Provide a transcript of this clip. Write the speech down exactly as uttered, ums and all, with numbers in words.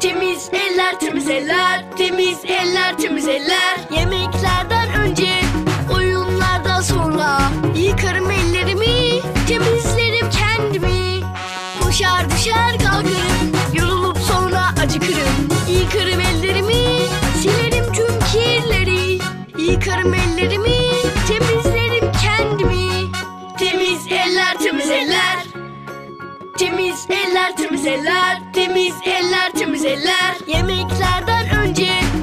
Temiz eller, temiz eller, temiz eller, temiz eller. Yemeklerden önce, oyunlardan sonra yıkarım ellerimi, temizlerim kendimi. Koşar düşer kalkarım, yorulup sonra acıkırım. Yıkarım ellerimi, silerim tüm kirleri. Yıkarım ellerimi, temizlerim kendimi. Temiz eller, temiz eller. Temiz eller, temiz eller, temiz eller, temiz eller. Yemeklerden önce,